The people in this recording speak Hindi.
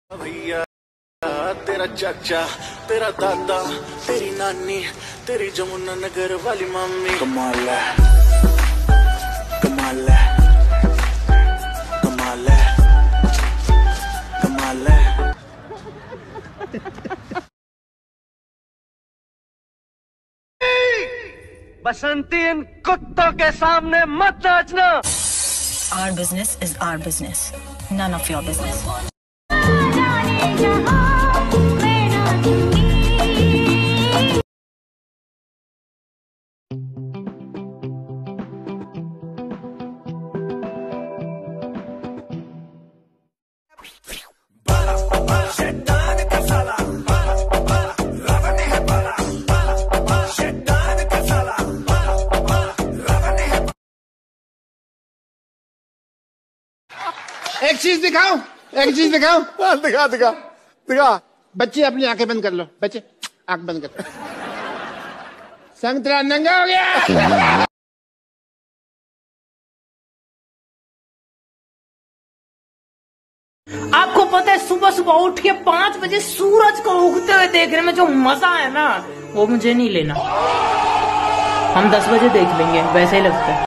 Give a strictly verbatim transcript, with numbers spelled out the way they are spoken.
भैया तेरा चाचा, तेरा दादा, तेरी नानी, तेरी जमुना नगर वाली मम्मी। कमाल है, कमाल है, कमाल है, कमाल है। बसंती इन कुत्तों के सामने मत नाचना। Our business is our business, none of your business. एक चीज दिखाओ, एक चीज दिखाओ। दिखा दिखा दिखा। बच्चे अपनी आंखें बंद कर लो, बच्चे आंख बंद कर लो। संतरा नंगा हो गया। आपको पता है सुबह सुबह उठ के पांच बजे सूरज को उगते हुए देखने में जो मजा है ना, वो मुझे नहीं लेना। हम दस बजे देख लेंगे, वैसे ही लगता है।